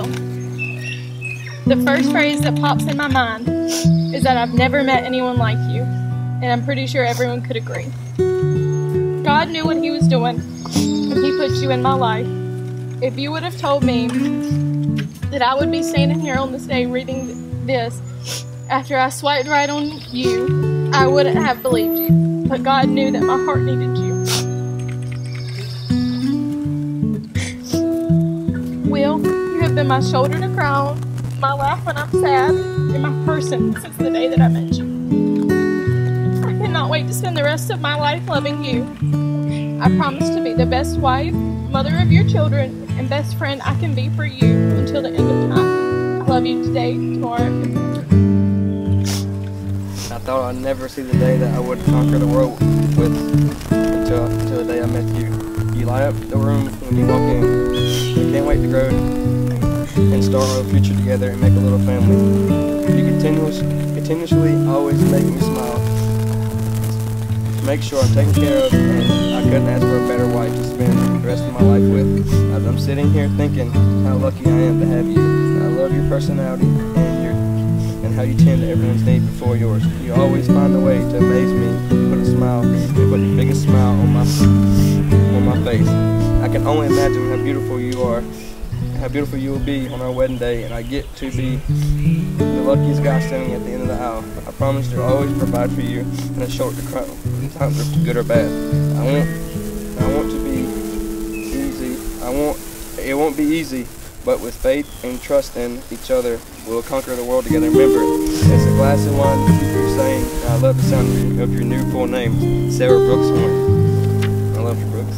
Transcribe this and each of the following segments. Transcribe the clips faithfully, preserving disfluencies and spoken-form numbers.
Will. The first phrase that pops in my mind is that I've never met anyone like you, and I'm pretty sure everyone could agree. God knew what He was doing when He put you in my life. If you would have told me that I would be standing here on this day reading this after I swiped right on you, I wouldn't have believed you. But God knew that my heart needed you. Will, you have been my shoulder to cry on, my laugh when I'm sad, and my person since the day that I met you. I cannot wait to spend the rest of my life loving you. I promise to be the best wife, mother of your children, and best friend I can be for you until the end of time. I love you today, tomorrow, and forever. I thought I'd never see the day that I would conquer the world with until, until the day I met you. You light up the room when you walk in. I can't wait to grow and start our future together and make a little family. You continuously, continuously always make me smile. Make sure I'm taken care of, and I couldn't ask for a better wife to spend the rest of my life with. As I'm sitting here thinking how lucky I am to have you. I love your personality and your and how you tend to everyone's need before yours. You always find a way to amaze me, put a smile, and put the biggest smile on my on my face. I can only imagine how beautiful you are, how beautiful you will be on our wedding day, and I get to be the luckiest guy standing at the end of the aisle. I promise to always provide for you in a short to crowd. Times are good or bad. I want, I want to be easy. I want, it won't be easy, but with faith and trust in each other, we'll conquer the world together. Remember, it's a glass of wine you're saying. I love the sound of your new full name, Sarah Brooks Horn. I love you, Brooks.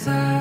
side.